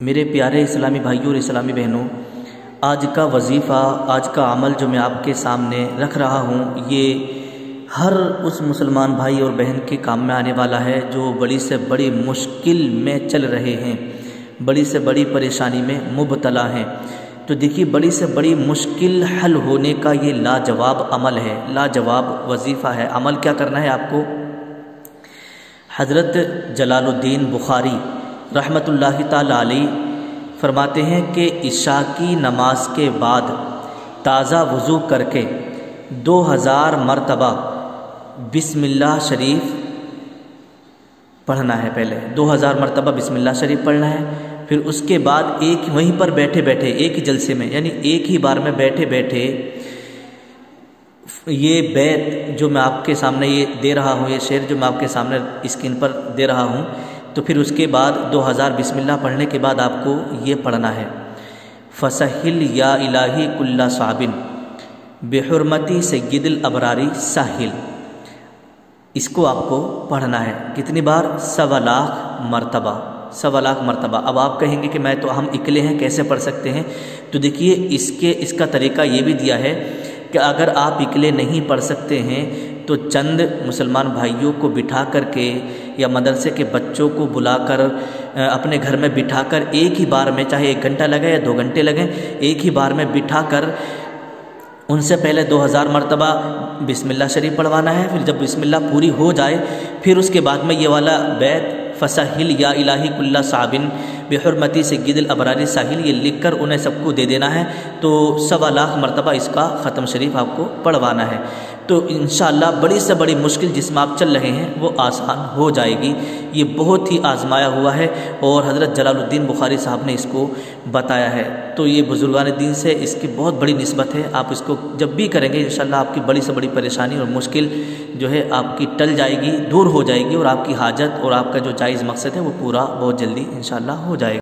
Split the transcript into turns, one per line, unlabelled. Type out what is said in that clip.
मेरे प्यारे इस्लामी भाइयों और इस्लामी बहनों, आज का वजीफ़ा, आज का अमल जो मैं आपके सामने रख रहा हूँ, ये हर उस मुसलमान भाई और बहन के काम में आने वाला है जो बड़ी से बड़ी मुश्किल में चल रहे हैं, बड़ी से बड़ी परेशानी में मुब्तला हैं। तो देखिए, बड़ी से बड़ी मुश्किल हल होने का ये लाजवाब अमल है, लाजवाब वजीफ़ा है। अमल क्या करना है आपको? हज़रत जलालुद्दीन बुखारी रहमतुल्लाहि ताला अलैह फरमाते हैं कि इशा की नमाज के बाद ताज़ा वज़ू करके 2000 मरतबा बिस्मिल्लाह शरीफ पढ़ना है। पहले 2000 मरतबा बिस्मिल्लाह शरीफ पढ़ना है। फिर उसके बाद एक वहीं पर बैठे बैठे, एक ही जलसे में, यानी एक ही बार में बैठे बैठे ये बैत जो मैं आपके सामने ये दे रहा हूँ, ये शेर जो मैं आपके सामने स्क्रीन पर दे रहा हूँ, तो फिर उसके बाद 2000 बिस्मिल्लाह पढ़ने के बाद आपको ये पढ़ना है, फसहिल या इलाही कुल्ला साबिन बेहुरमती सय्यिदिल अबरारी साहिल। इसको आपको पढ़ना है कितनी बार? 1.25 लाख मरतबा, 1.25 लाख मरतबा। अब आप कहेंगे कि मैं तो हम इकले हैं, कैसे पढ़ सकते हैं? तो देखिए, इसका तरीका ये भी दिया है कि अगर आप इकले नहीं पढ़ सकते हैं तो चंद मुसलमान भाइयों को बिठा करके या मदरसे के बच्चों को बुलाकर अपने घर में बिठाकर एक ही बार में, चाहे 1 घंटा लगे या 2 घंटे लगे, एक ही बार में बिठाकर उनसे पहले 2000 मरतबा बिस्मिल्लाह शरीफ पढ़वाना है। फिर जब बिस्मिल्लाह पूरी हो जाए, फिर उसके बाद में ये वाला बैत फसहिल या इलाही कुल्ला साबिन बेहुरमती सय्यिदिल अबरारी साहिल, ये लिखकर उन्हें सबको दे देना है। तो 1.25 लाख मरतबा इसका ख़त्म शरीफ आपको पढ़वाना है। तो इंशाअल्लाह बड़ी से बड़ी मुश्किल जिसमें आप चल रहे हैं वो आसान हो जाएगी। ये बहुत ही आजमाया हुआ है और हज़रत जलालुद्दीन बुखारी साहब ने इसको बताया है। तो ये बुजुर्गान दीन से इसकी बहुत बड़ी निस्बत है। आप इसको जब भी करेंगे इंशाअल्लाह आपकी बड़ी से बड़ी परेशानी और मुश्किल जो है आपकी टल जाएगी, दूर हो जाएगी और आपकी हाजत और आपका जो जायज़ मकसद है वो पूरा बहुत जल्दी इंशाअल्लाह हो जाएगा।